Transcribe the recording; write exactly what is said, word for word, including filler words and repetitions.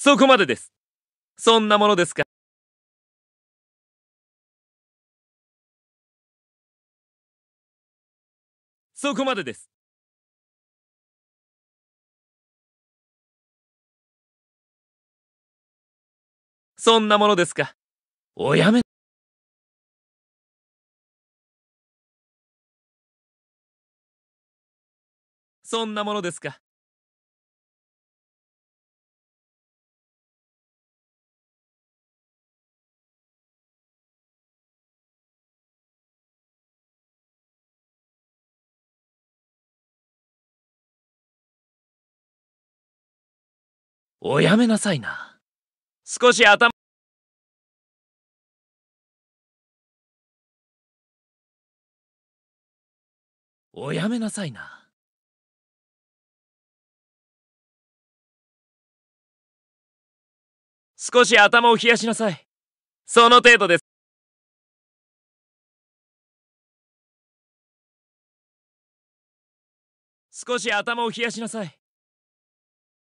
そこまでです。そんなものですか。そこまでです。そんなものですか。おやめ。そんなものですか。おやめなさいな。少し頭。おやめなさいな。少し頭を冷やしなさい。その程度です。少し頭を冷やしなさい。